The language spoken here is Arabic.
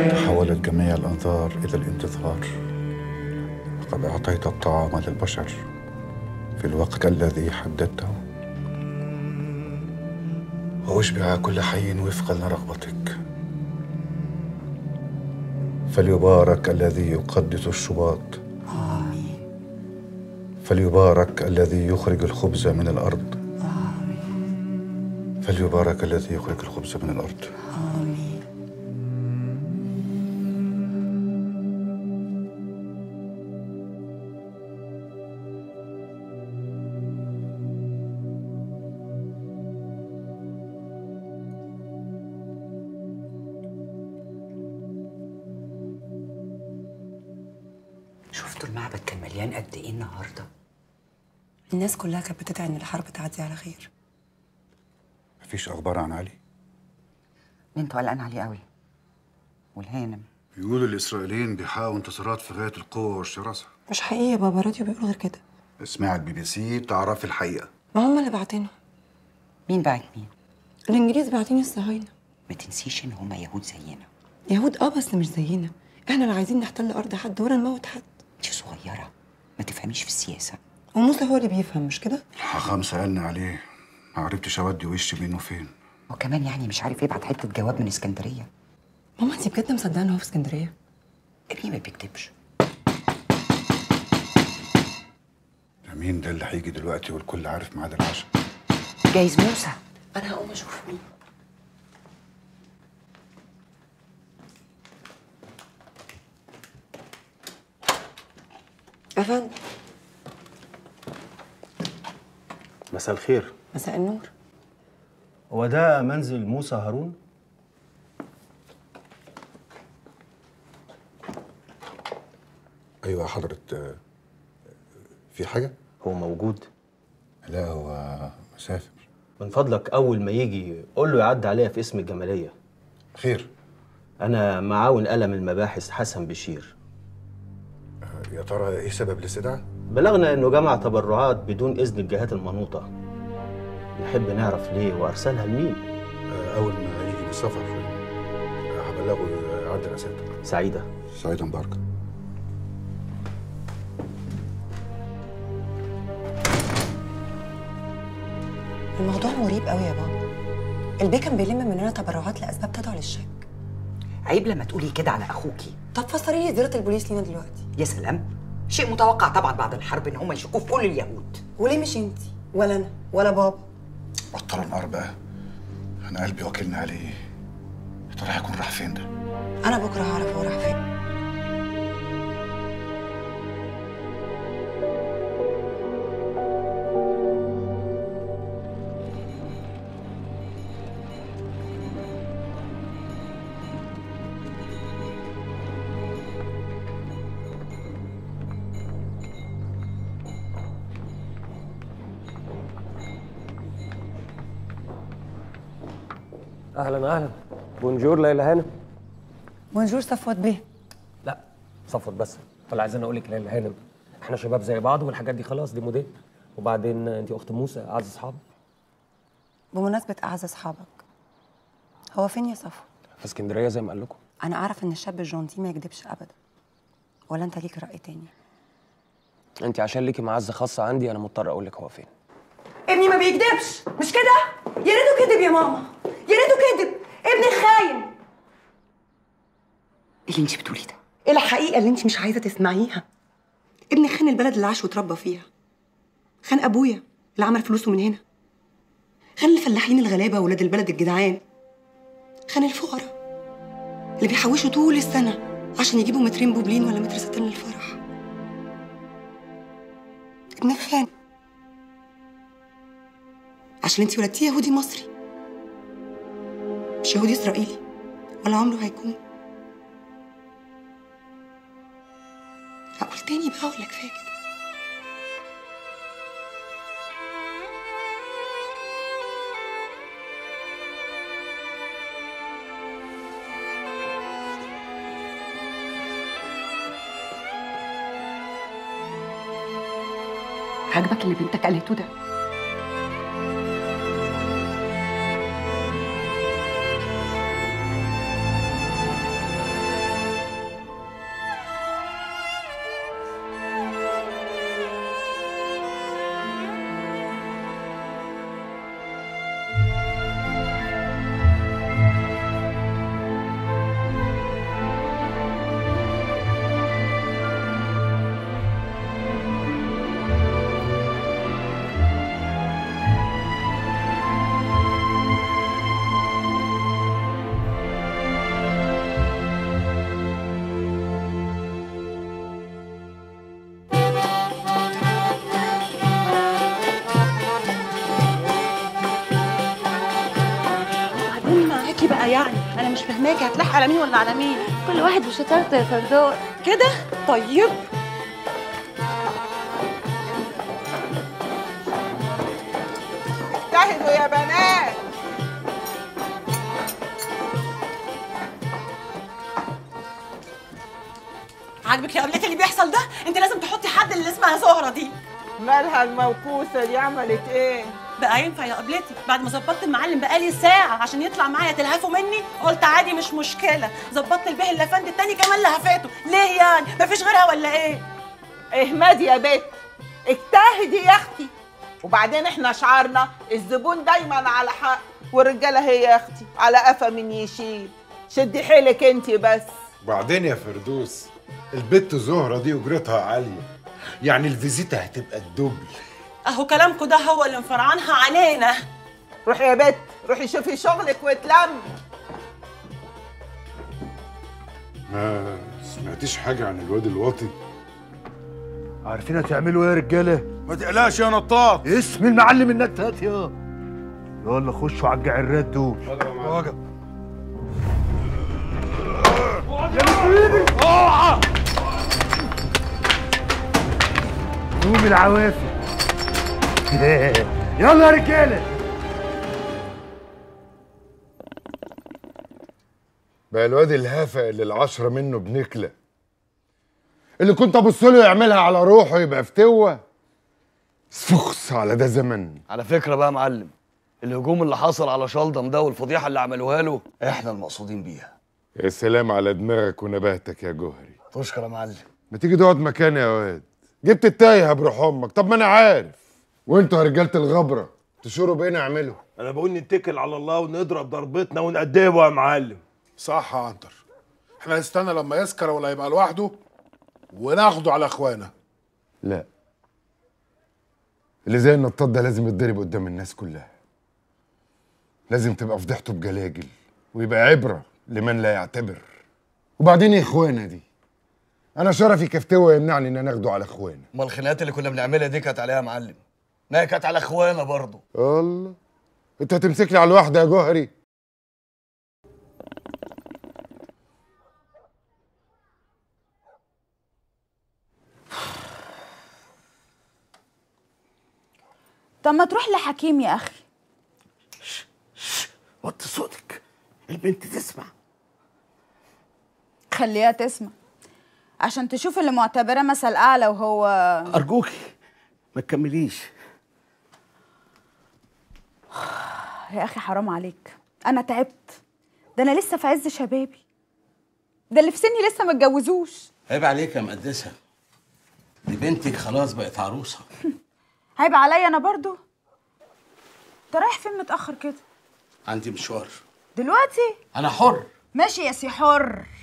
تحولت جميع الأنظار إلى الانتظار. لقد أعطيت الطعام للبشر في الوقت الذي حددته، وأشبع كل حي وفقا لرغبتك. فليبارك الذي يقدس الشباط. آمين. فليبارك الذي يخرج الخبز من الأرض. آمين. فليبارك الذي يخرج الخبز من الأرض. آمين. شفتوا المعبد كان مليان قد ايه النهارده؟ الناس كلها كانت بتدعي ان الحرب تعدي على خير. مفيش أخبار عن علي؟ بنته قلقان عليه قوي، والهانم. بيقولوا الإسرائيليين بيحققوا انتصارات في غاية القوة والشراسة. مش حقيقي يا بابا، راديو بيقول غير كده. اسمعي الBBC تعرفي الحقيقة. ما هم اللي باعتينه. مين بعت مين؟ الانجليز باعتين الصهاينه. ما تنسيش ان هم يهود زينا. يهود بس مش زينا. احنا لا عايزين نحتل ارض حد ولا نموت حد. انت صغيره ما تفهميش في السياسه. وموسى هو اللي بيفهم، مش كده؟ الحاخام سألني عليه، ما عرفتش اودي وشي منه فين. وكمان يعني مش عارف يبعت حته جواب من اسكندريه. ماما انت بجد مصدقه ان هو في اسكندريه؟ ابني ما بيكتبش. ده مين ده اللي هيجي دلوقتي والكل عارف ميعاد العشاء؟ جايز موسى. انا هقوم اشوف مين. يا فندم. مساء الخير. مساء النور. هو ده منزل موسى هارون؟ ايوه حضرة. في حاجة؟ هو موجود؟ لا هو مسافر. من فضلك أول ما يجي قول له يعدي عليا في اسم الجمالية. خير. أنا معاون قلم المباحث حسن بشير. يا ترى ايه سبب الاستدعاء؟ بلغنا إنه جمع تبرعات بدون إذن الجهات المنوطة. نحب نعرف ليه وأرسلها لمين؟ أول ما يجي من السفر هبلغه يعدي رسالته. سعيدة. سعيدة مباركة. الموضوع مريب قوي يا بابا. البيه كان بيلم مننا تبرعات لاسباب تدعو للشك. عيب لما تقولي كده على اخوكي. طب فسري لي زياره البوليس لينا دلوقتي. يا سلام، شيء متوقع طبعا بعد الحرب ان هم يشكوا في كل اليهود. وليه مش انتي ولا انا ولا بابا؟ بطل النار بقى، انا قلبي واكلني عليه. يا ترى هيكون راح فين ده؟ انا بكره هعرف هو راح فين. اهلا اهلا. بونجور ليلى هانم. بونجور صفوت بيه. لا صفوت بس، ولا عايزين اقول لك ليلى هانم. احنا شباب زي بعض والحاجات دي خلاص دي موديل. وبعدين انت اخت موسى اعز اصحاب. بمناسبه اعز اصحابك، هو فين يا صفوت؟ في اسكندريه زي ما قال لكم. انا اعرف ان الشاب الجونتي ما يكذبش ابدا، ولا انت ليك راي تاني؟ انت عشان ليكي معزه خاصه عندي انا مضطر اقول لك هو فين. ابني ما بيكذبش، مش كده؟ يا ريته كذب يا ماما، يا ريته كذب. ابني خاين. ايه اللي انت بتقوليه ده؟ الحقيقه اللي انت مش عايزه تسمعيها. ابني خان البلد اللي عاش واتربى فيها، خان ابويا اللي عمل فلوسه من هنا، خان الفلاحين الغلابه ولاد البلد الجدعان، خان الفقراء اللي بيحوشوا طول السنه عشان يجيبوا مترين بوبلين ولا متر ستان للفرح. ابنك خان عشان انتي ولدتيه يهودي مصري، مش يهودي اسرائيلي ولا عمره هيكون. هقول تاني بقى ولا كفايه كده؟ عاجبك اللي بنتك قالته ده؟ عليكي، هتلحق على مين ولا على مين؟ كل واحد وشطارته يا فردوس. كده طيب. اجتهدوا يا بنات. عاجبك يا قبلتي اللي بيحصل ده؟ انت لازم تحطي حد اللي اسمها زهره دي. مالها الموكوسه دي؟ عملت ايه؟ بقى ينفع يا قبلتي بعد ما ظبطت المعلم بقالي ساعه عشان يطلع معايا تلهفوا مني؟ قلت عادي مش مشكله، ظبطت البيه اللفند التاني كمان لهفته، ليه يعني؟ مفيش غيرها ولا ايه؟ اهمدي يا بت، اجتهدي يا اختي. وبعدين احنا شعارنا الزبون دايما على حق، والرجاله هي يا اختي على قفا من يشيل. شدي حيلك انت بس. بعدين يا فردوس البت زهرة دي اجرتها عالية، يعني الفيزيتا هتبقى الدبل. اهو كلامكم ده هو اللي مفرعنها علينا. روحي يا بت، روحي شوفي شغلك واتلم. ما سمعتيش حاجة عن الواد الواطي؟ عارفين هتعملوا ايه يا رجاله؟ ما تقلقش يا نطاط. اسم المعلم النتات يا. يلا خشوا على الجعرات دول. واجب. اوعى قوم العوافي. يلا يا رجاله. بقى الواد الهافق اللي العشرة منه بنكلة، اللي كنت ابص له يعملها على روحه يبقى فتوة. فخس على ده زمن. على فكرة بقى يا معلم، الهجوم اللي حصل على شلضم ده والفضيحة اللي عملوها له احنا المقصودين بيها. يا سلام على دماغك ونباهتك يا جوهري. تشكر يا معلم. ما تيجي تقعد مكاني يا واد، جبت التايهه بروح امك. طب ما انا عارف، وانتوا يا رجاله الغبره تشوروا بينا اعملوا. انا بقول نتكل على الله ونضرب ضربتنا ونقدمه يا معلم. صح يا عنتر، احنا نستنى لما يسكر ولا يبقى لوحده وناخده على اخوانا. لا، اللي زي النطاط ده لازم يتضرب قدام الناس كلها، لازم تبقى فضيحته بجلاجل ويبقى عبره لمن لا يعتبر. وبعدين يا اخوانا دي، انا شرفي كفتوه يمنعني ان انا اخده على اخوانا. ما الخناقات اللي كنا بنعملها دي كانت عليها يا معلم، ما هي كانت على اخوانا برضه. الله، انت هتمسكني على الواحده يا جوهري؟ طب ما تروح لحكيم يا اخي. وطي صوتك، البنت تسمع. خليها تسمع عشان تشوف اللي معتبره مثل اعلى وهو. ارجوكي ما تكمليش. يا اخي حرام عليك، انا تعبت، ده انا لسه في عز شبابي، ده اللي في سني لسه ما اتجوزوش. عيب عليك يا مقدسه، دي بنتك خلاص بقت عروسه. عيب عليا انا برضو؟ انت رايح فين متاخر كده؟ عندي مشوار دلوقتي. انا حر. ماشي يا سي حر.